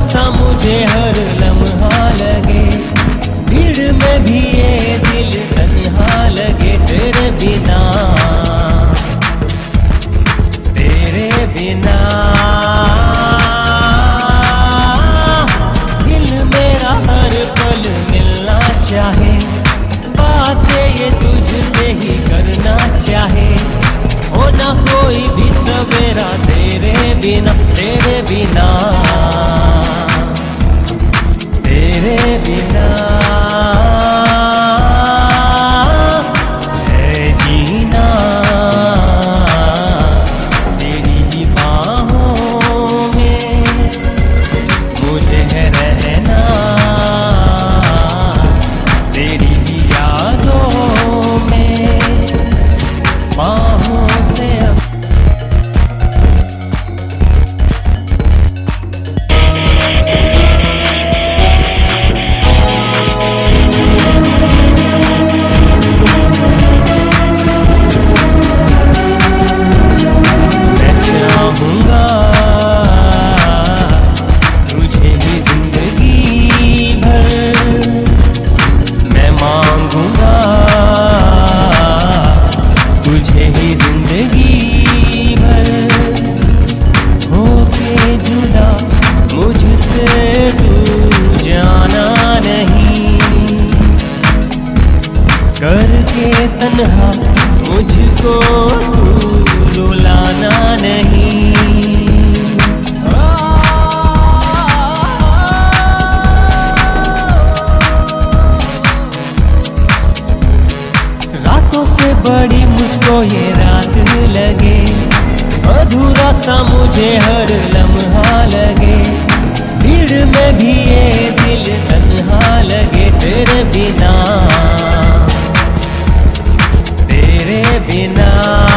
सा मुझे हर लम्हा लगे, भीड़ में भी ये दिल तन्हा लगे। तेरे बिना, तेरे बिना दिल मेरा हर पल मिलना चाहे, बातें ये तुझसे ही करना चाहे। हो ना कोई भी सवेरा तेरे बिना, तेरे बिना, तेरे बिना है जीना तेरी ही बाहों में, मुझे है रहना तेरी ही यादों में। बाहों से अब करके तन्हा मुझको तू रुलाना नहीं। रातों से बड़ी मुझको ये रात लगे, अधूरा सा मुझे हर लम्हा लगे, भीड़ में भी ये दिल तन्हा लगे। तेरे बिना, तेरे बिना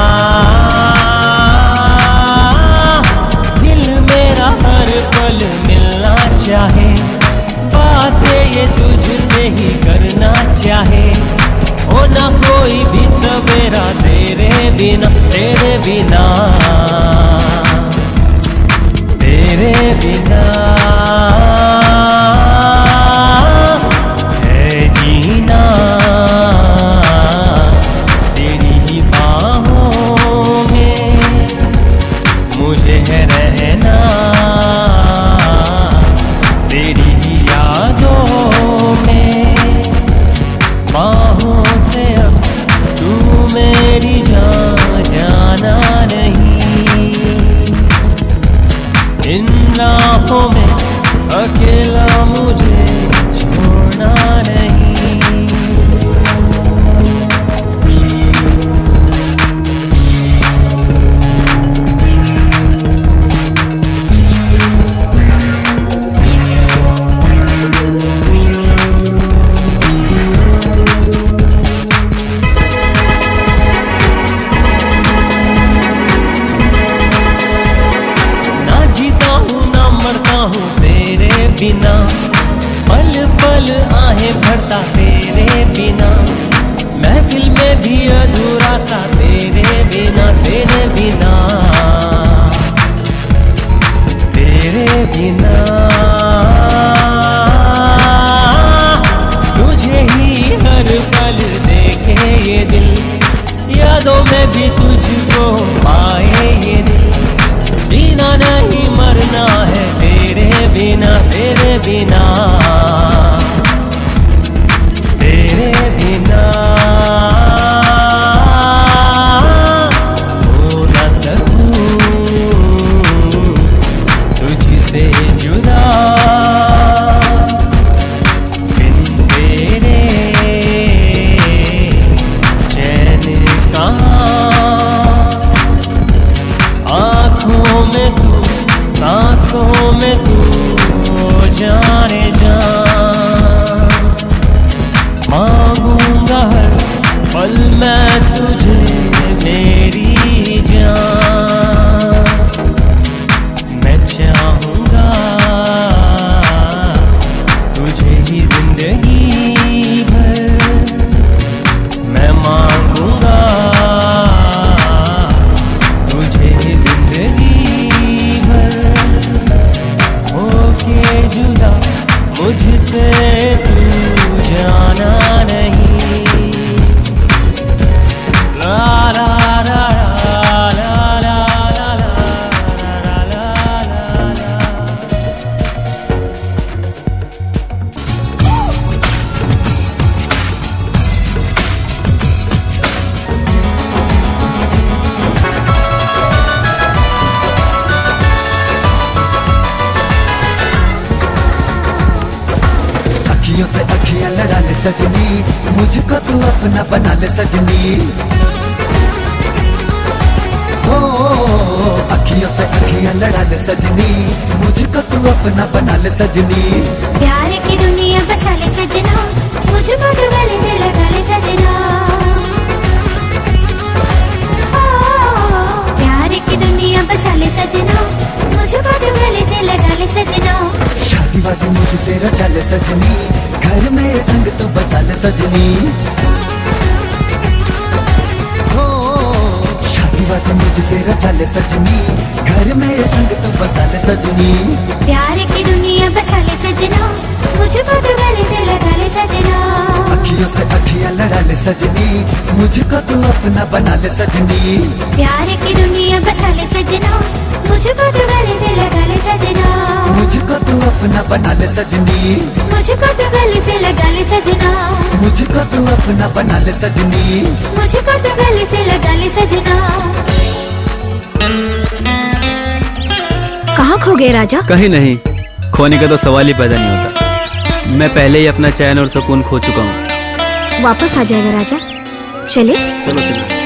दिल मेरा हर पल मिलना चाहे, बातें ये तुझसे ही करना चाहे। हो ना कोई भी सवेरा तेरे बिना, तेरे बिना, तेरे बिना है जीना तेरी ही बाहों में, मुझे है रहना तेरी ही यादों में। बाहों से अब तू मेरी जान जाना नहीं, इन राहों में अकेला मुझे छोड़ना नहीं। बिना पल पल आहें भरता तेरे बिना, महफिल में भी अधूरा सा तेरे बिना, तेरे बिना, तेरे बिना तुझे ही हर पल देखे ये दिल, यादों में भी तुझको पाए ये दिल। जीना नहीं मरना है तेरे बिना, तेरे बिना, तेरे बिना हो न सकूं तुझसे जुदा, बिन तेरे चैन कहाँ, आँखों में तू, सांसों में तू, जाने जा मांगूंगा हर पल मैं तुझे मेरी जान। मैं चाहूंगा तुझे ही जिंदगी भर, मैं मांगूंगा तुझे ही जिंदगी भर। अखियों से अखियां लड़ा ले सजनी, मुझको तू अपना बना ले सजनी। ओ अखियों से अखियां लड़ा ले सजनी, मुझको तू अपना बना ले सजनी। प्यार की दुनिया बसा ले सजना, मुझको तू गले से लगा ले सजना। प्यार की दुनिया बसा ले सजना, मुझको तू गले से लगा ले सजना। शादी वादी मुझसे रचा ले सजनी, घर मेरे संग तू बसा ले सजनी। हो शादी वादी मुझसे रचा ले सजनी, घर मेरे संग तू बसा ले सजनी। प्यार की दुनिया बसा ले सजना, मुझको तू गले से लगा ले सजना। अखियों से अखियां लड़ा ले सजनी, मुझको तू अपना बना ले सजनी। प्यार की दुनिया बसा ले सजना, मुझको तू गले से लगा ले सजना। मुझको तू अपना बना ले सजनी, मुझको तू गले से लगा ले सजना। मुझको तू अपना बना ले सजनी। मुझको तू गले से लगा ले सजना। कहाँ खो गए राजा? कहीं नहीं, खोने का तो सवाल ही पैदा नहीं होता। मैं पहले ही अपना चैन और सुकून खो चुका हूँ। वापस आ जाएगा राजा, चले। चलो चलो।